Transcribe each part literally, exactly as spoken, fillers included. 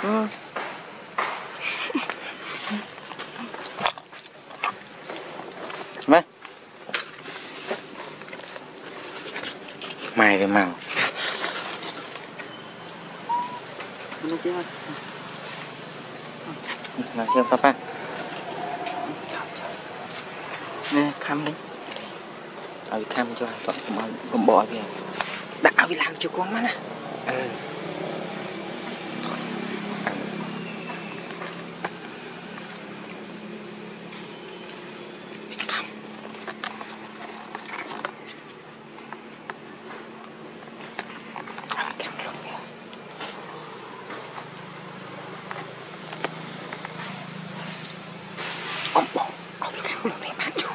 Mấy mày cái màu làm chưa papa nè khăm đi ở khăm cho con con bò kìa đã vì làm cho con má nè ừ. Con bò ở cái khăm luôn này bán chú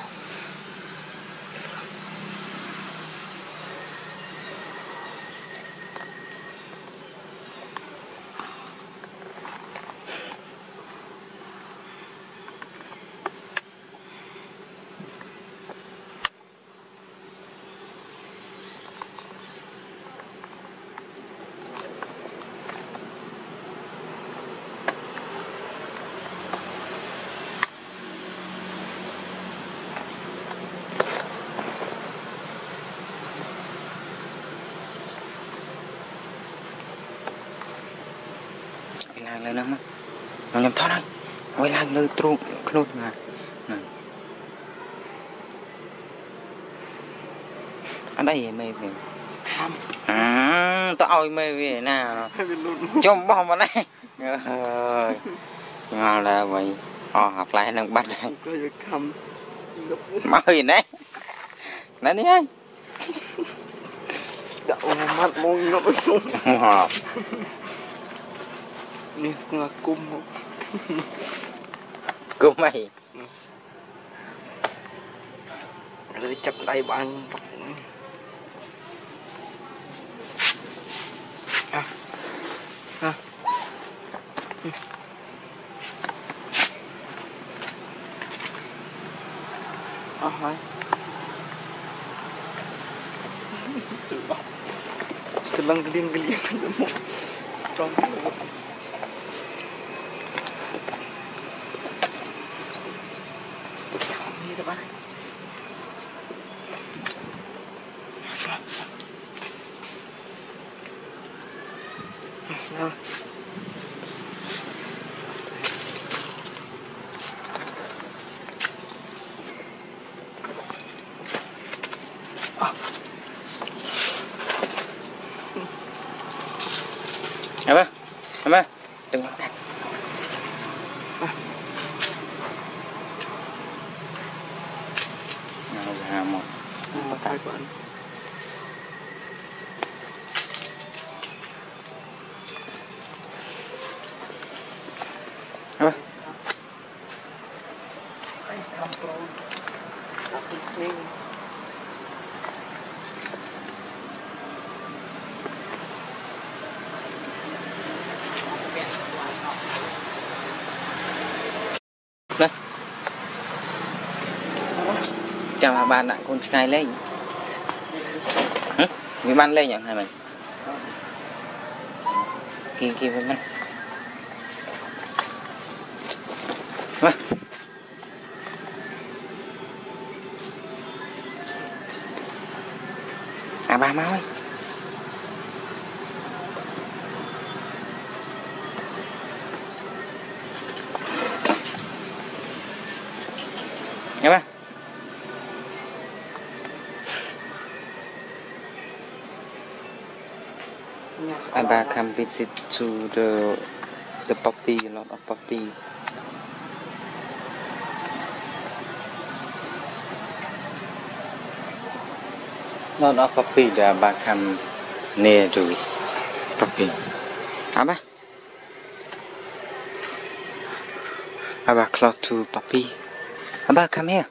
lên lắm nó nhầm thoát đây quay lại nơi trụ nút mà ở đây mê về à tao ơi mê về nào cho bom vào đây ngon là vậy họ học lại đang bắt đây mắc gì đấy lấy đi ơi đậu mắt môi nó ngọt nè là cung không cung mày rồi chập tay bằng à à à hai selang geliang geliang trong ini teman apa apa đừng bắt đặt nào ra một bắt tay của anh apa đây chào bà bạn lại con trai lên vì ban lên nhận hai mình kia kia với mình à ba máu ơi nghe ba Aba come visit to the the puppy, a lot of puppy. Lot of puppy that Aba come near to puppy. Aba, Aba close to puppy. Aba come here.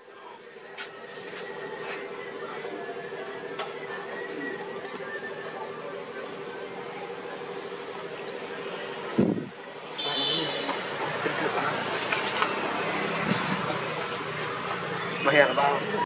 Mà hẹn là bao